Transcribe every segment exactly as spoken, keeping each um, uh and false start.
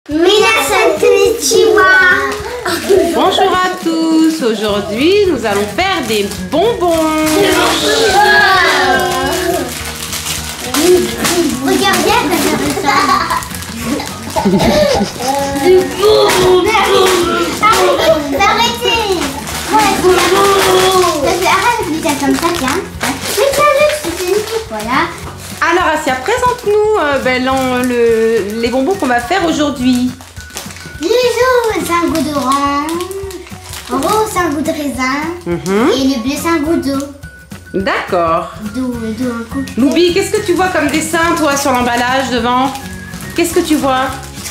Minasan konnichiwa. Bonjour à tous, aujourd'hui nous allons faire des bonbons. Regardez, ça. Du bonbon. Arrêtez. Arrête de faire comme ça, tiens. Voilà. Alors Asia, présente-nous euh, ben, l'en- le, les bonbons qu'on va faire aujourd'hui. Les jaunes, c'est un goût d'orange. Le rose, c'est un goût de raisin. Mhm. Et le bleu, c'est un goût d'eau. D'accord. D'eau, d'eau, un coup. Loubi, qu'est-ce que tu vois comme dessin toi sur l'emballage devant? Qu'est-ce que tu vois?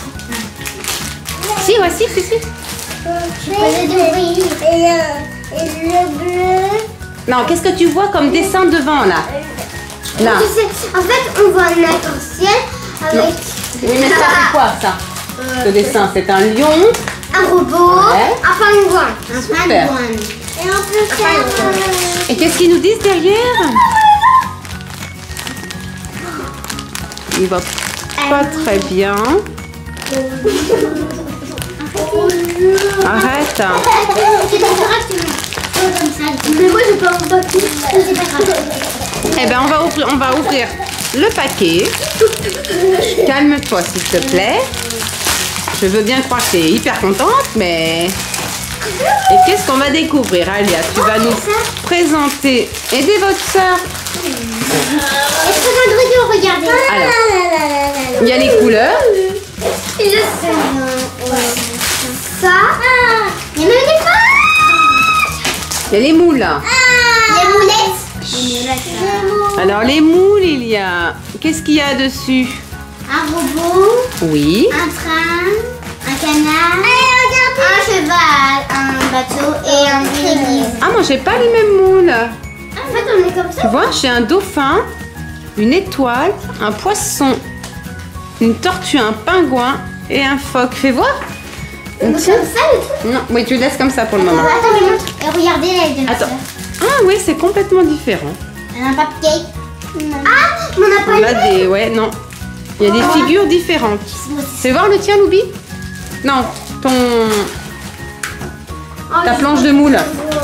Si, ouais, si, si, si. Je connais du bruit. Et le, et le bleu. Non, qu'est-ce que tu vois comme dessin devant là? Là. Je sais, en fait, on voit un arc-en-ciel avec Oui, mais ça c'est quoi ça? Ce dessin, c'est un lion. un robot, Ouais. un pingouin. Un Super. pingouin. Et on peut faire... Et qu'est-ce qu'ils nous disent derrière? Il va pas très bien. Arrête. C'est pas grave, tu me comme ça. Mais moi, je peux en pas tout. C'est pas grave. Eh ben on va ouvrir, on va ouvrir le paquet. Calme-toi s'il te plaît. Je veux bien croire que tu es hyper contente, mais... Et qu'est-ce qu'on va découvrir, Alia? Tu vas nous présenter. Aidez votre soeur. Est-ce que l'ingrédient, regardez. Alors, il y a les couleurs. Et je sais. Ça. Il y a même des pages. Il y a les moules. Les moulettes. Les moulettes. Alors les moules, il y a... Qu'est-ce qu'il y a dessus? Un robot. Oui. Un train, un canard, un cheval, un bateau et un église. Ah, moi j'ai pas les mêmes moules. En fait, on est comme Tu ça. vois, j'ai un dauphin, une étoile, un poisson, une tortue, un pingouin et un phoque. Fais voir. On est comme ça le truc. Non, oui, tu laisses comme ça pour le moment. Attends, mais montre. Et regardez là, les deux. Attends. Ah oui, c'est complètement différent. On a un cupcake. Ah, mais on n'a pas On le a même. des... Ouais, non. Il y a des figures différentes. Fais voir le tien, Loubi. Non, ton... Ta planche de moule.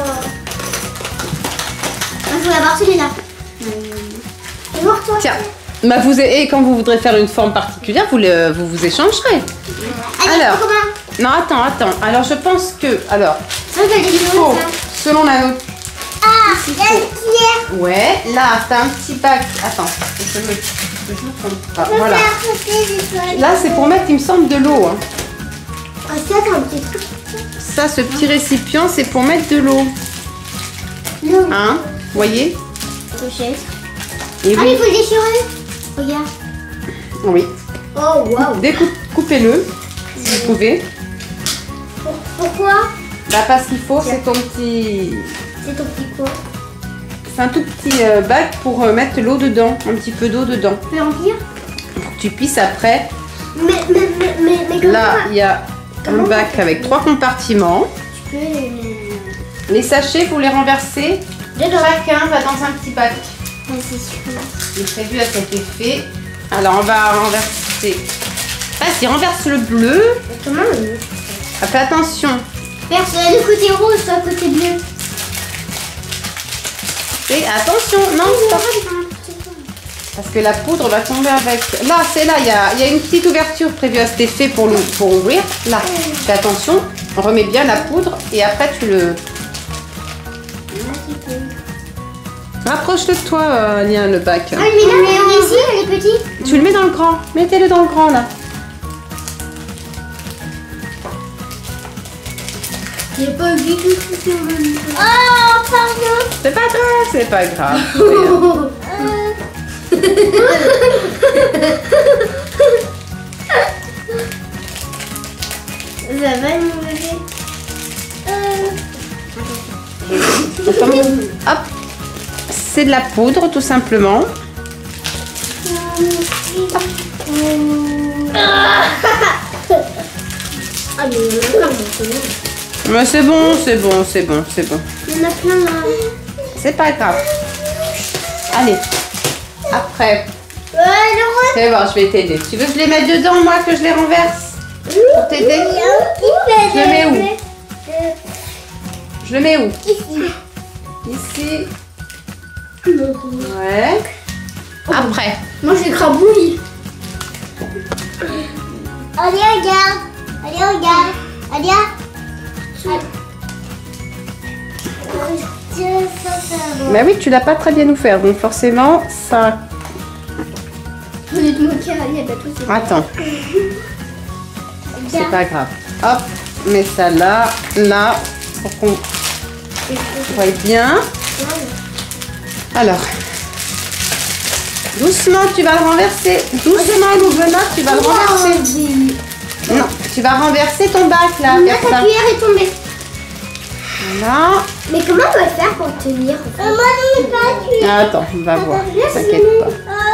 Je voulais avoir celui-là. Et voir toi. Tiens. Bah vous, et quand vous voudrez faire une forme particulière, vous le, vous, vous échangerez. Allez, Alors. comment? Non, attends, attends. Alors, je pense que... Alors, Ça, je vais il faut, selon la note... Ah, il y a une cuillère. Ouais, là, t'as un petit bac. Attends, je me... je me trompe pas. Voilà. Là, c'est pour mettre, il me semble, de l'eau. Hein. Ah, ça, c'est un petit truc. Ça, ce petit récipient, c'est pour mettre de l'eau. Non. Hein? Vous voyez? Pochette. Et Ah, oui. il faut le déchirer. Regarde. Oui. Oh, waouh. Découpez-le, si vous pouvez. Pourquoi? Bah, parce qu'il faut, c'est ton petit... C'est ton petit quoi? C'est un tout petit euh, bac pour euh, mettre l'eau dedans. Un petit peu d'eau dedans. Tu peux remplir? Pour que tu puisses après... Mais, mais, mais, mais, mais comment? Là, il y a un bac avec trois compartiments. Tu peux les... Les sachets, vous les renversez. Dedans. Chacun va dans un petit bac. Ouais, c'est sûr. Il est prévu à cet effet. Alors, on va renverser. Vas-y, renverse le bleu. Mais comment le... Ah, fais attention. Personne, le côté rouge, soit le côté bleu. Et attention, non, stop. Parce que la poudre va tomber avec... Là, c'est là, il y a, il y a une petite ouverture prévue à cet effet pour, l'ou- pour ouvrir. Là, fais attention. On remet bien la poudre et après tu le... Rapproche-le de toi, euh, Lien, le bac. Ah, mais là, mais ici, elle est petite. Tu le mets dans le grand. Mettez-le dans le grand, là. J'ai pas vu tout ce que tu Oh, pardon. C'est pas grave, c'est pas grave. Ça va, mon bébé? Hop. C'est de la poudre, tout simplement. Ah, mais il y en a encore maintenant. Mais c'est bon, c'est bon, c'est bon, c'est bon. Il y en a plein là. C'est pas grave. Allez. Après. Ouais, le rose. Fais voir, je vais t'aider. Tu veux que je les mette dedans, moi, que je les renverse? Oui. t'aider? Je le mets où? Je le mets où? Ici. Ici. Ouais. Après. Moi j'ai crabouille. Allez, regarde. Allez, regarde. Allez. Bah oui, tu l'as pas très bien nous faire, donc forcément, ça... Attends. C'est pas grave. Hop, mets ça là, là, pour qu'on voie bien. Alors, doucement, tu vas le renverser. Doucement, Louvena, tu vas le renverser. Non, tu vas renverser ton bac là. Non, ta cuillère est tombée. Voilà. Mais comment on va faire pour tenir? Moi, je n'ai pas la cuillère. Attends, on va voir. T'inquiète pas.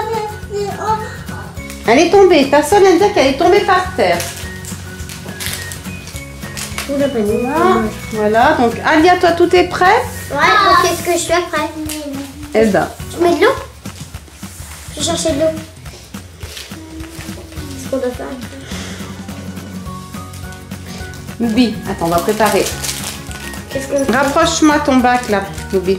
Elle est tombée. Ta soeur vient de dire qu'elle est tombée par terre. Voilà. Voilà. Donc, Alia, toi, tout est prêt? Ouais, donc qu'est-ce que je fais après? Eh ben. Je mets de l'eau. Je vais chercher de l'eau. Qu'est-ce qu'on doit faire? Loubi, attends, on va préparer. Qu'est-ce qu'on fait? Rapproche-moi ton bac là, Loubi.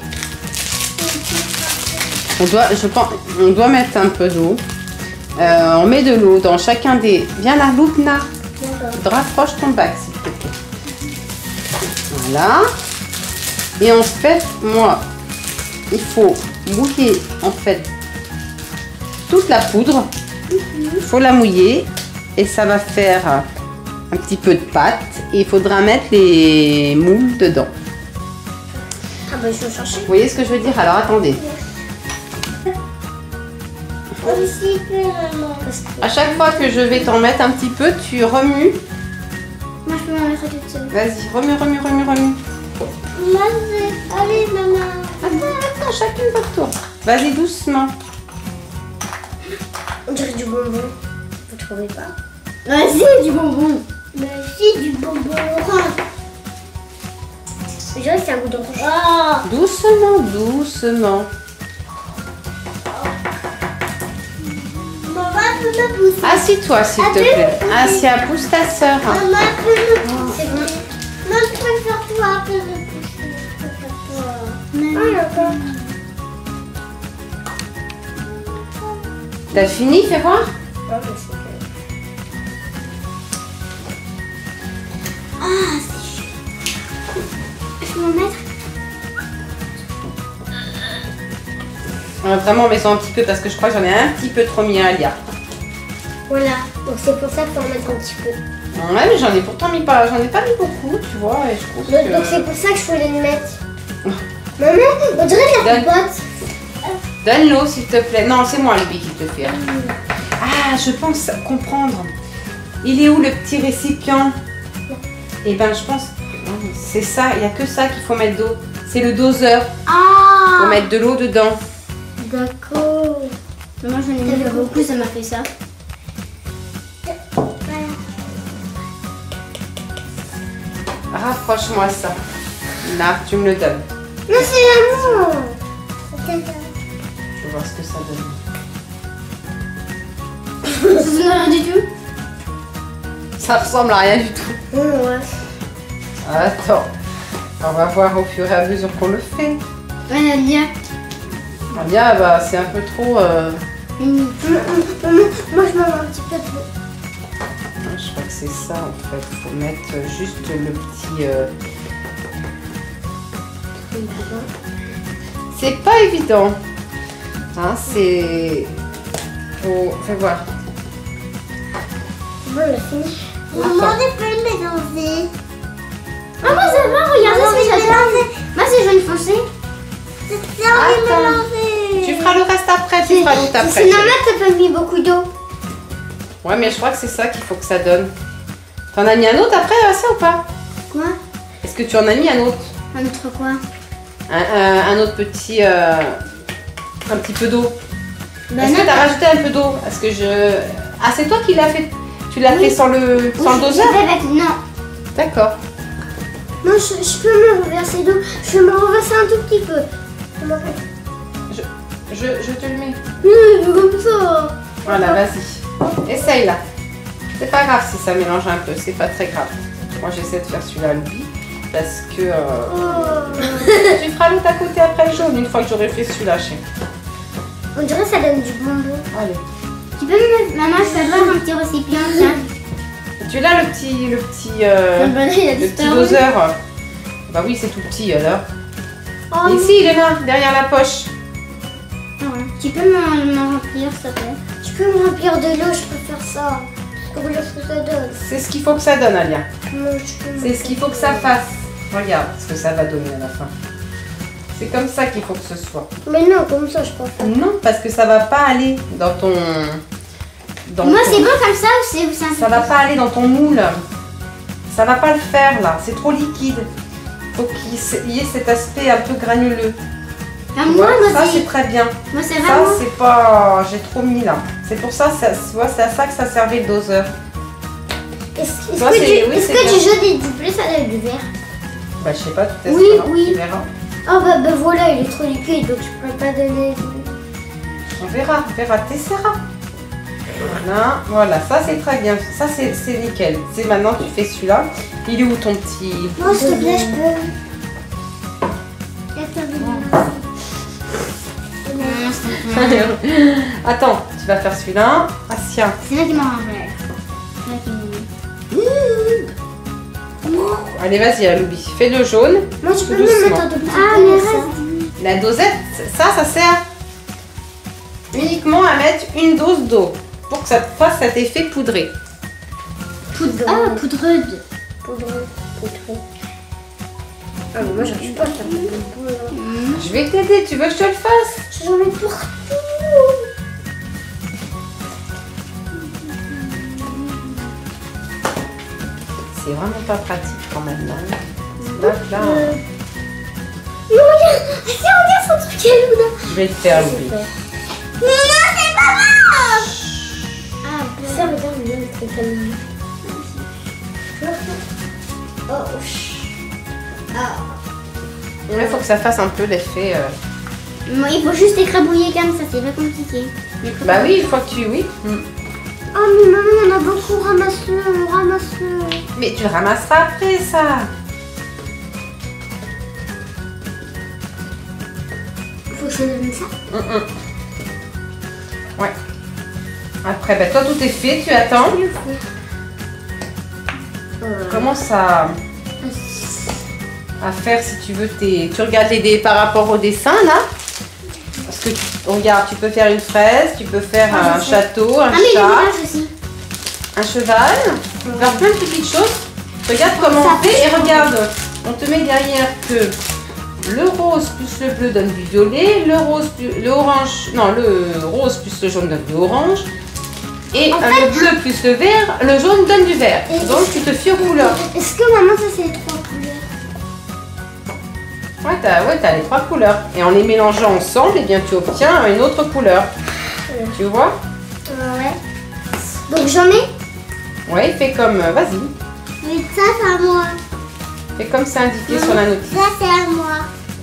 On doit, je pense, on doit mettre un peu d'eau. Euh, on met de l'eau dans chacun des... Viens là, Loubna. Rapproche ton bac, s'il te plaît. Voilà. Et en fait, moi, il faut mouiller, en fait, toute la poudre. Il faut la mouiller. Et ça va faire un petit peu de pâte. Et il faudra mettre les moules dedans. Ah bah je vais chercher. Vous voyez ce que je veux dire? Alors, attendez. À chaque fois que je vais t'en mettre un petit peu, tu remues. Moi je peux m'en mettre toute seule. Vas-y, remue, remue, remue, remue. Moi je... Allez maman. Attends, attends, chacune votre tour. Vas-y, doucement. On dirait du bonbon. Vous trouvez pas? Vas-y, du bonbon. Mais si, du bonbon orange. Je dirais que c'est un goût d'orange. Oh. Doucement, doucement. Maman peut me pousser. Assis-toi, s'il te plaît. Assis-toi, pousse ta soeur. Maman peut me pousser. Non, je préfère toi, peut me pousser. Je préfère toi. Ah, d'accord. T'as fini, fais voir. Ah, c'est chaud. Je peux m'en mettre? Euh, vraiment, mets-en un petit peu parce que je crois que j'en ai un petit peu trop mis à Alia. Voilà, donc c'est pour ça qu'il faut en mettre un petit peu. Ouais, mais j'en ai pourtant mis pas, j'en ai pas mis beaucoup, tu vois, et je trouve Donc que... donc c'est pour ça que je voulais le mettre. Maman, on dirait de la Donne- compote. Donne l'eau, s'il te plaît. Non, c'est moi, lui, qui te fait. Ah, je pense comprendre. Il est où le petit récipient? Eh ben, je pense... C'est ça, il n'y a que ça qu'il faut mettre d'eau. C'est le doseur. Il Ah, faut mettre de l'eau dedans. d'accord. Moi j'en ai mis beaucoup, ça m'a fait ça. Rapproche-moi ça. Là, tu me le donnes. Non, c'est l'amour. Je vais voir ce que ça donne. Ça donne rien du tout. Ça ressemble à rien du tout. Ouais. Attends. On va voir au fur et à mesure qu'on le fait. Ouais, Nadia. Alia, bah, c'est un peu trop... Euh... Moi je m'en mets un petit peu de l'eau. Je crois que c'est ça, en fait. Il faut mettre juste le petit... Euh... C'est pas évident. Hein, c'est... Faut... Fais voir. Bon, on l'a fini. Maman, on peut le mélanger. Ah, moi ça va, regardez, c'est déjà moi c'est jaune foncé. C'est ça, on est Attends. mélangé. Tu feras le reste après, tu feras l'autre après. C'est normal que t'as pas mis beaucoup d'eau. Ouais, mais je crois que c'est ça qu'il faut que ça donne. T'en as mis un autre après, ça ou pas? Quoi? Est-ce que tu en as mis un autre? Un autre quoi? Un, un, un autre petit... Euh, un petit peu d'eau. Ben Est-ce non, que tu as rajouté un peu d'eau? Parce que je... Ah, c'est toi qui l'as fait. Tu l'as Oui. fait sans le, sans le Oui, doseur? je vais avec- Non. D'accord. Non, je, je peux me reverser d'eau. Je peux me reverser un tout petit peu. Je, je, je te le mets. Non, comme ça. Voilà, vas-y. Essaye là. C'est pas grave si ça mélange un peu, c'est pas très grave. Moi j'essaie de faire celui-là Louis parce que euh, Oh. tu feras l'autre à côté après le jaune une fois que j'aurai fait celui-là. Chez. On dirait que ça donne du bonbon. Allez. Tu peux me... Maman, je peux avoir un petit récipient, tiens. Tu l'as le petit, le petit, euh, Le bonnet, il a le petit disparu. doseur. Bah oui, c'est tout petit alors. Oh, Ici, il est là, derrière la poche. ouais. Tu peux m'en m'en remplir, s'il te plaît? Tu peux me remplir de l'eau, je peux faire ça. Comment est-ce que ça donne? C'est ce qu'il faut que ça donne, Alia. Comment je peux C'est ce qu'il faut que ça fasse. Regarde ce que ça va donner à la fin. C'est comme ça qu'il faut que ce soit. Mais non, comme ça, je peux faire. Non, parce que ça va pas aller dans ton... dans Moi, ton- c'est bon comme ça ou c'est c'est un peu... Ça va pas aller dans ton moule. Ça va pas le faire là. C'est trop liquide. Faut qu'il y ait cet aspect un peu granuleux. Enfin, Tu moi, vois, moi, ça c'est... c'est très bien. Moi, c'est Ça vraiment... c'est pas... J'ai trop mis là. C'est pour ça, ça tu vois, c'est à ça que ça servait le doseur. Est-ce est-ce Toi, que, c'est- du, oui, est-ce c'est que bien. du jaune et du bleu, ça donne du vert? Bah je sais pas, tout est Oui, ça, oui. Tu verras. Oh, bah, bah voilà, il est trop liquide, donc je peux pas donner... On verra, on verra, t'essaieras. Voilà, voilà, ça c'est très bien. Ça c'est c'est nickel. C'est maintenant tu fais celui-là. Il est où ton petit... Moi, s'il te plaît, je peux... Attends, tu vas faire celui-là. Asia. C'est là qui m'a rendu. C'est là qui m'a... Allez, vas-y, Aloubi. Fais le jaune. Moi, tu peux Tout me doucement. mettre un tout petit peu de ça. La dosette, ça, ça sert uniquement à mettre une dose d'eau pour que ça te fasse cet effet poudré. Poudre. Ah, poudreuse. Poudre. Poudre. Ah, mais moi, j'arrive pas à faire de boule. Je vais t'aider, tu veux que je te le fasse? J'en ai partout. C'est vraiment pas pratique quand même, non? Là, là, Euh... Non, regarde. Regarde, regarde son truc à Luna. je vais le faire, Loubi. Non, c'est pas grave. Ah, ça, regarde, le truc à Luna. Oh, ah. Il faut que ça fasse un peu l'effet... euh, Moi, il faut juste écrabouiller comme ça, c'est pas compliqué. Bah oui, une fois que tu... Oui. Mm. Oh, mais maman, on a beaucoup ramassé, on ramasse. Mais tu le ramasseras après, ça. Faut que je donne ça. Mm, mm. Ouais. Après, bah, toi, tout est fait, tu attends. Je le fais. Commence à, à faire, si tu veux, tes... Tu regardes les dés par rapport au dessin, là. Parce que, tu... regarde, tu peux faire une fraise, tu peux faire Ah, un je sais. château, un Ah, mais le chat, village aussi. un cheval. Tu peux faire plein de petites choses. Regarde comment Ça on fait et fait regarde. On te met derrière que le rose plus le bleu donne du violet, le rose plus le orange, non, le rose plus le jaune donne du orange. Et En euh, fait- le bleu plus le vert, le jaune donne du vert. Et- Donc tu te fies aux couleurs. Est-ce que maman, ça c'est les trois couleurs? Ouais, t'as ouais, t'as les trois couleurs. Et en les mélangeant ensemble, eh bien, tu obtiens une autre couleur. Ouais. Tu vois? Ouais. Donc j'en ai. Ouais, fais comme... euh, Vas-y. Mais ça, c'est à moi. Fais comme c'est indiqué sur la notice. Ça, c'est à moi.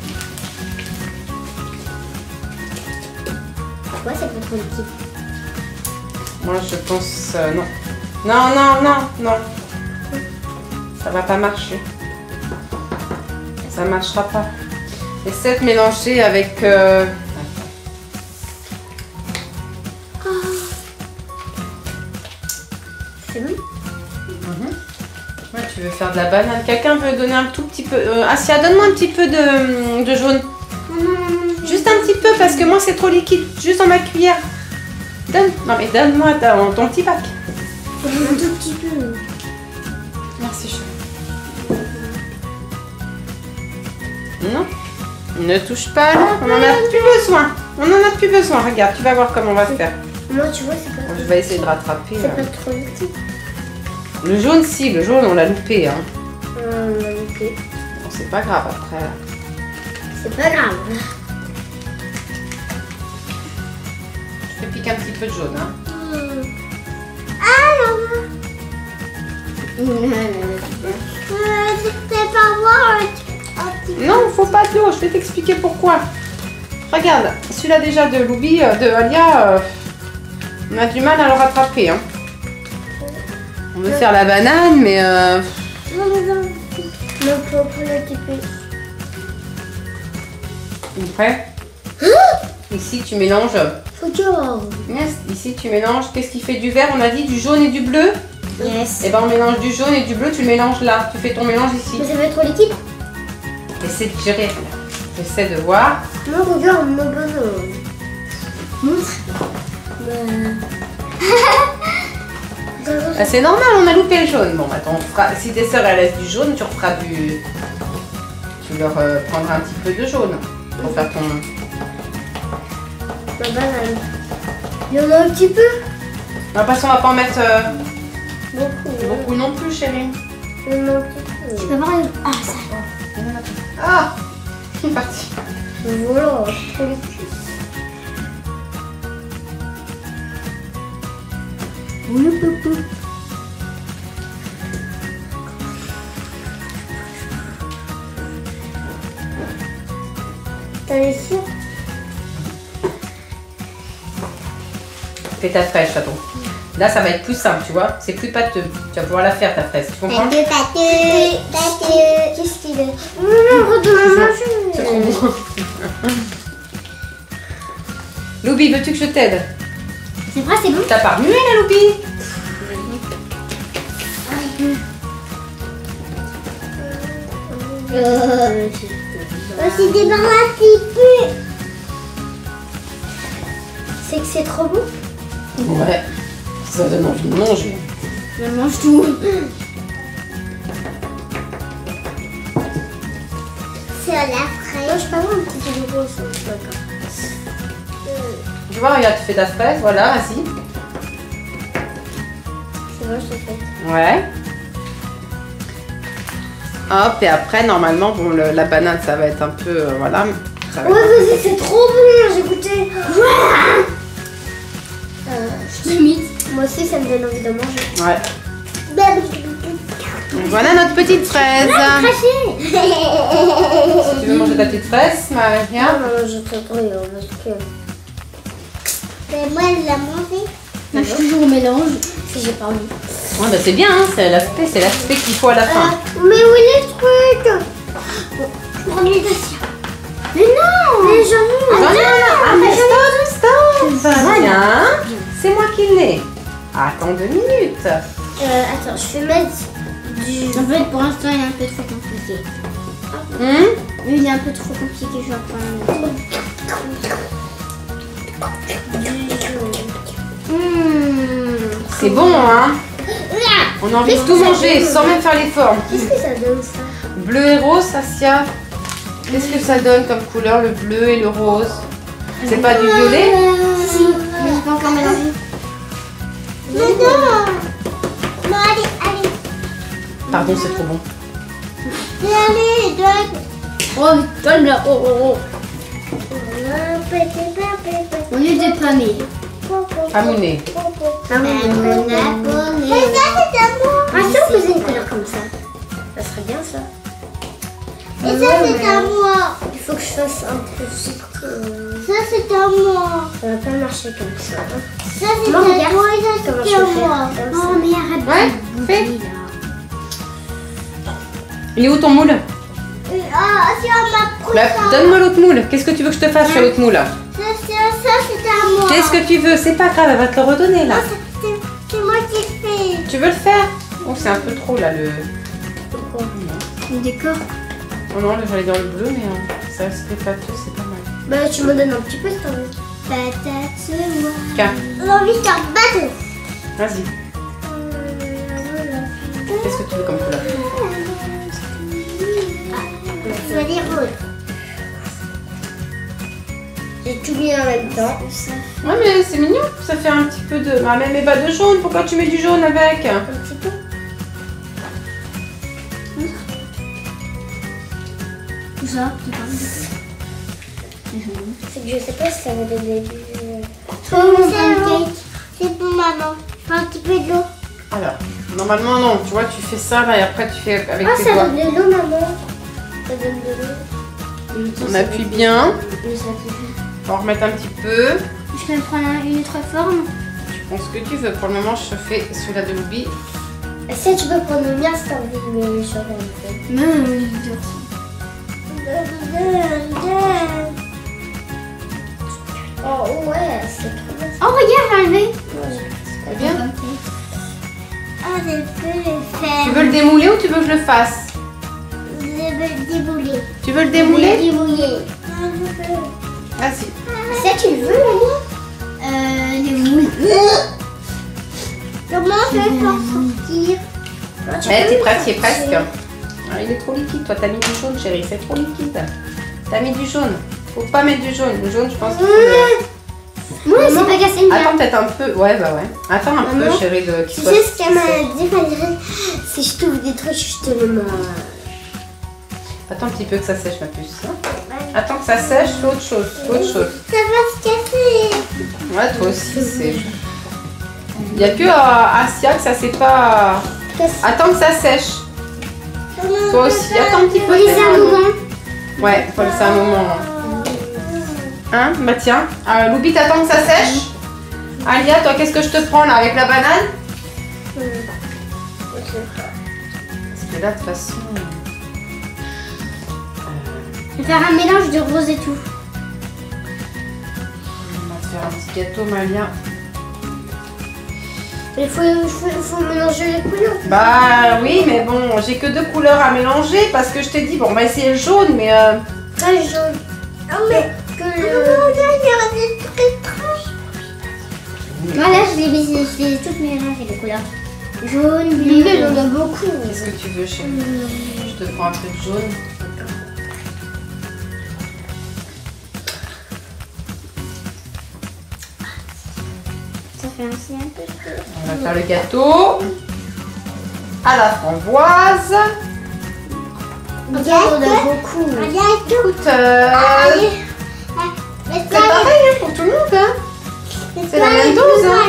Ouais, c'est pas trop liquide. Moi, je pense... euh, non. Non, non, non, non. Ça va pas marcher. Ça marchera pas. Essaie de mélanger avec... euh, C'est bon? Ouais, tu veux faire de la banane. Quelqu'un veut donner un tout petit peu... Euh, Asia, donne-moi un petit peu de, de jaune. Non, non, non, non. Juste un petit peu, parce que moi, c'est trop liquide. Juste dans ma cuillère. Donne. Non, mais donne-moi ton, ton petit bac. Un tout petit peu. Merci, chérie. Non. Ne touche pas là. On en a plus besoin. On en a plus besoin. Regarde, tu vas voir comment on va faire. Moi, tu vois, c'est pas, Je vais essayer de rattraper. c'est là. pas trop liquide. Le jaune, si. Le jaune, on l'a loupé. Hein. Euh, ok. Bon, c'est pas grave après. là. C'est pas grave. Je te pique un petit peu de jaune. Hein. Ah, maman. Non, non, non. C'était pas moi. Un petit Non, faut pas de l'eau. Je vais t'expliquer pourquoi. Regarde, celui-là déjà de Loubi, euh, de Alia, euh, on a du mal à le rattraper. Hein. veut faire la banane, mais... Euh... Non, non, non. Non, faut prendre un petit peu. Prêt? Ici, tu mélanges. Regarde. Yes. Ici, tu mélanges. Qu'est-ce qui fait du vert? On a dit du jaune et du bleu. Yes. Et ben on mélange du jaune et du bleu. Tu le mélanges là. Tu fais ton mélange ici. Mais ça va être trop liquide. Essaie de gérer. Essaie de voir. Non, regarde, mon besoin. Montre. Ah, c'est normal, on a loupé le jaune. Bon, attends, on fera... si tes soeurs elles laissent du jaune, tu referas du. Tu leur euh, prendras un petit peu de jaune pour faire ton. Ma banane. Il y en a un petit peu. De toute façon, on va pas en mettre euh, Beaucoup. beaucoup non plus, chérie. Il y en a un petit peu. Tu peux voir les... Ah, ça. Ah, c'est parti. Voilà, trop liquide. Oui, coucou. T'as les sûr? Fais ta fraise, chaton. Là, ça va être plus simple, tu vois. C'est plus pâteux. Tu vas pouvoir la faire, ta fraise. Tu comprends? Pâteux, pâteux, pâteux. Qu'est-ce qu'il est? Non, non, redonne-moi. C'est trop bon. Loubi, veux-tu que je t'aide? C'est vrai, c'est bon. T'as pas remué, la Loubi? Euh, c'est des barres un petit peu. C'est que c'est trop bon. Ouais. Ça donne envie de manger. Je mange tout. C'est à la fraise. Non, je peux avoir un petit peu de rose. Tu vois, regarde, tu fais ta fraise, voilà, vas-y. C'est bon, je te fais. Ouais. Hop, et après, normalement, bon, le- la banane, ça va être un peu, euh, voilà. Ça va Ouais, être- vas-y, c'est trop bon, j'ai goûté. Euh, je t'imite. Moi aussi, ça me donne envie de manger. Ouais. Donc, voilà notre petite fraise. Si tu veux manger ta petite fraise, Maria. Non, non, je te prie, parce que... Mais moi, elle l'a mangé. Moi, je suis toujours au mélange, si j'ai pas envie. Ouais, bah c'est bien, hein, c'est l'aspect, c'est l'aspect qu'il faut à la fin. Euh, mais où est les trucs? Bon, je prends les dossiers. Mais non! Mais j'en ai J'en ai un là. Ah, mais stop, stop. Voilà. Tiens, c'est moi qui l'ai. Attends deux minutes. Euh, attends, je vais mettre du... En fait, pour l'instant, il est un peu trop compliqué. Hum Lui, il est un peu trop compliqué, je vais en prendre un autre. Mmh. C'est bon, hein. On a envie de tout manger sans même faire les formes. Qu'est-ce que ça donne, ça? Bleu et rose, Sasia. Qu'est-ce que ça donne comme couleur, le bleu et le rose? C'est pas du violet? Si, mais je peux encore mélanger. Non, non. Non, allez, allez. Pardon, c'est trop bon. Allez, donne. Oh, donne là. Oh, oh, oh. On est des pommiers. Amouné. Ah, mais ça, c'est à moi. Ah, si on faisait une couleur comme ça, ça serait bien ça. Et ça, c'est à moi. Il faut que je fasse un peu sucré. Ça, c'est à moi. Ça va pas marcher comme ça. Ça, c'est à moi et ça, c'est à moi. Oh, mais arrête. Ouais, fais. Il est où ton moule? Ah, si on m'a pris Bah, ça. donne-moi l'autre moule. Qu'est-ce que tu veux que je te fasse sur l'autre moule? Ça, ça, ça, c'est à moi. Qu'est-ce que tu veux? C'est pas grave, elle va te le redonner là. Ah, c'est- c'est moi qui fais. Tu veux le faire? Oh, c'est un peu trop là le. Le décor. Oh non, j'allais dire le bleu, mais euh, ça c'est pâteux, c'est pas mal. Bah, tu me donnes un petit peu si t'en veux. Patate, moi. Tiens, J'ai envie de faire battre. vas-y. Qu'est-ce que tu veux comme couleur? Choisir rose. J'ai tout mis en même temps. Ouais, mais c'est mignon. Ça fait un petit peu de. Ah, mais mets pas de jaune. Pourquoi tu mets du jaune avec? Un petit peu. Tout ça, c'est que je sais pas si ça va donner du... C'est pour maman. Un petit peu de l'eau. Alors, normalement, non. Tu vois, tu fais ça là et après tu fais avec Ah, tes ça doigts. donne de l'eau, maman. Ça donne de l'eau. On appuie bien. Mais ça fait- On va remettre un petit peu. Je peux prendre une autre forme. Tu prends ce que tu veux. Pour le moment, je fais celui-là de Loubi. Si tu peux prendre le mien, si t'as envie, mais je suis en train de faire. Non, oh ouais, c'est trop bien. Oh regarde, j'ai enlevé. C'est bien. Ah, je peux le faire. Tu veux le démouler ou tu veux que je le fasse? Je veux le démouler. Tu veux le démouler? Je veux le démouler. Vas-y. Ça, tu le veux, maman? Euh, démouler. Comment je vais faire sortir? Eh, t'es prête, t'y es presque. Ah, il est trop liquide. Toi, t'as mis du jaune, chérie. C'est trop liquide. T'as mis du jaune. Faut pas mettre du jaune. Le jaune, je pense qu'il faut le... Moi, c'est pas cassé. Attends peut-être un peu. Ouais, bah ouais. Attends un Maman, peu, chérie, de Tu qu'il soit... sais ce qu'elle m'a dit, Valérie? Si je trouve des trucs, je te le mets. Attends un petit peu que ça sèche, ma puce. Hein. Attends que ça sèche, fais autre chose. Fais autre chose. Ça va se casser. Ouais, toi aussi, c'est... Il n'y a que à Asia que ça s'est pas... Attends que ça sèche. Toi aussi, attends un petit peu. Faut laisser un moment. Ouais, faut laisser un moment. Hein? Bah tiens. Euh, Loubi, t'attends que ça sèche. Alia, toi, qu'est-ce que je te prends là avec la banane? Parce que là, de toute façon... Je vais faire un mélange de rose et tout. On va faire un petit gâteau, Malia. Il faut, faut, faut mélanger les couleurs. Bah oui, mais bon, j'ai que deux couleurs à mélanger parce que je t'ai dit, bon, on va essayer le jaune, mais... Euh... Pas le jaune. Non, mais que le... Voilà, je les ai, je les ai toutes mélangées, les couleurs. Jaune, bleu, il y en a beaucoup. Qu'est-ce que tu veux, chérie? Je te prends un peu de jaune. Ça fait ainsi un peu. On va faire le gâteau à la framboise. Regarde, on a beaucoup. Écoute, euh, c'est pareil hein, pour tout le monde. Hein. C'est la même dose. Hein.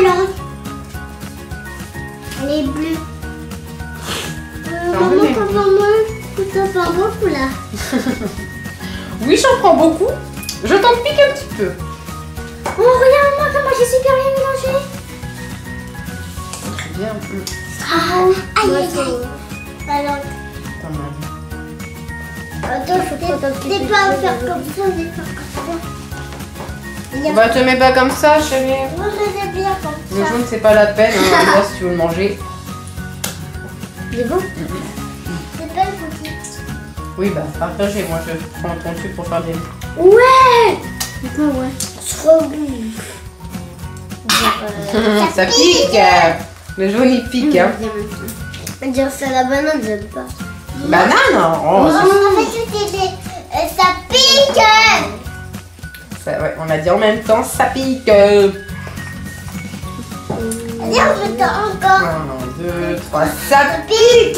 Elle est bleue. J'en Maman, veux, mais- t'en prends moins. T'en prends beaucoup là. Oui, j'en prends beaucoup. Je t'en pique un petit peu. Oh, regarde-moi comment j'ai super bien mélangé. Très bien. Ah, aïe, aïe, aïe. Alors, Pas mal. attends, faut pas t'es pas à faire comme ça, on est pas comme ça. Bah, te mets pas comme ça, chérie. Moi, je les bien comme Le ça. jaune, c'est pas la peine. Hein. Moi, si tu veux le manger. Il est bon. C'est pas le petit. Oui, bah, partagez. Moi, je prends ton truc pour faire des... Ouais. Pourquoi ouais? Trop bon. Ça pique. Le jaune, il pique. Hein. On dirait ça la banane, j'aime pas. Banane. Oh, En fait, c'était des... euh, ça pique. ça- ouais, on a dit en même temps, ça pique. Euh, Allez, on fait ça encore. Un, deux, trois, ça pique.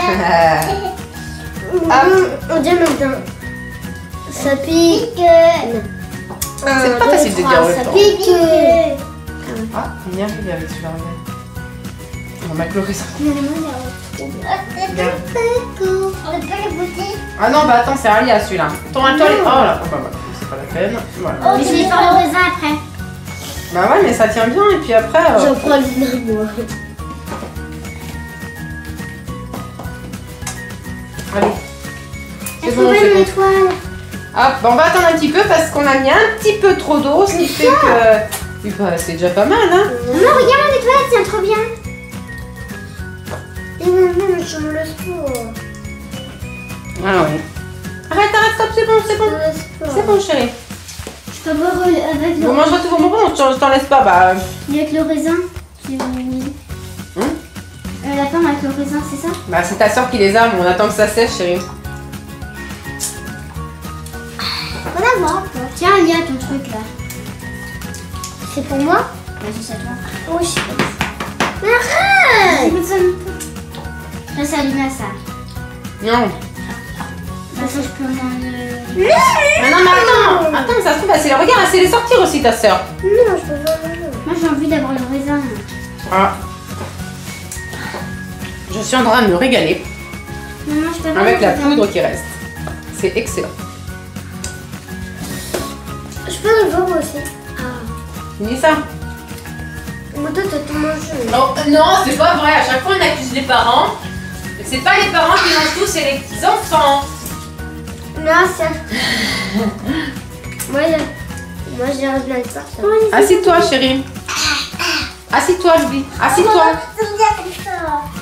Hop. On dit en même temps. Ça pique. C'est pas facile de dire en même Ça temps. pique. Ah, on y arrive avec celui-là. regarde. On va clorer ça. Ah non, bah attends, c'est Alia celui-là. Ton à toi, les... Oh là, oh, bah, voilà, c'est pas la peine. Voilà. Mais je vais faire le raisin après. Bah ouais, mais ça tient bien et puis après... euh, J'en prends le moi. Allez. C'est Elle bon, faut c'est mettre bon. l'étoile. Hop, bah, on va attendre un petit peu parce qu'on a mis un petit peu trop d'eau, ce qui fait que... Oui, bah, c'est déjà pas mal, hein. Maman, regarde mon étoile, elle tient trop bien. Et maman, je me laisse pas. Ah oui. Arrête, arrête, stop, c'est bon, c'est bon. C'est bon, chérie. Je peux boire avec le, Vous mangerez tous vos bonbons, je t'en laisse pas, bah... avec le raisin. Si vous voulez. Hum Euh, la pomme avec le raisin, c'est ça? Bah, c'est ta soeur qui les a, mais on attend que ça sèche, chérie. On va voir. Tiens, il y a ton truc là. C'est pour moi? Vas-y, c'est à toi. Oui, je sais pas. Mais arrête! Là, c'est allumé à ça. Non. Là, ça, je peux m'en... Mais non, mais attends, attends, mais ça se trouve, c'est regarde, c'est les sortir aussi, ta soeur. Non, je peux pas. Moi, j'ai envie d'avoir le raisin. Ah. Je suis en train de me régaler Maman, je peux pas avec le la raisin. poudre qui reste. C'est excellent. Je peux le voir aussi. Ah. Finis ça. Mais toi, t'as tout mangé. Non, non, c'est pas vrai. À chaque fois, on accuse les parents. C'est pas les parents qui mangent tout, c'est les enfants. Non, ça. Moi, je... Moi, j'ai bien de ça. Assis-toi, chérie. Assis-toi, je dis. Assis-toi. C'est bien comme ça.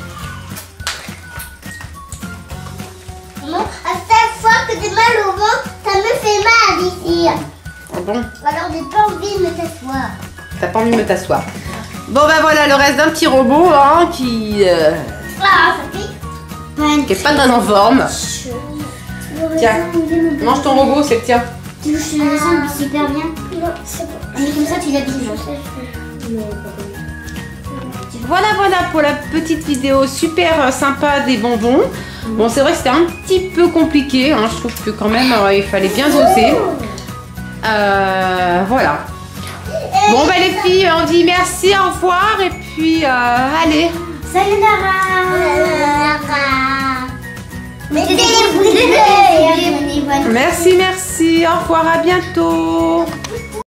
Maman, à chaque fois que j'ai mal au ventre, ça me fait mal ici. Ah bon? Alors, j'ai pas envie de me t'asseoir. T'as pas envie de me t'asseoir. Bon, ben voilà, le reste d'un petit robot hein, qui. Euh, Ah, ça pique. qui est pas très en forme. Tiens, mange ton robot, c'est le tien. Tu touches le raisin super bien. Non, c'est bon. Mais comme ça, tu l'habilles. Voilà, voilà pour la petite vidéo super sympa des bonbons. Bon, c'est vrai que c'était un petit peu compliqué. Hein. Je trouve que quand même, euh, il fallait bien doser. Euh, voilà. Bon, bah les filles, on dit merci, au revoir. Et puis, euh, allez. Salut Lara. Lara. Mettez des pouces bleus. Merci, merci. Au revoir, à bientôt.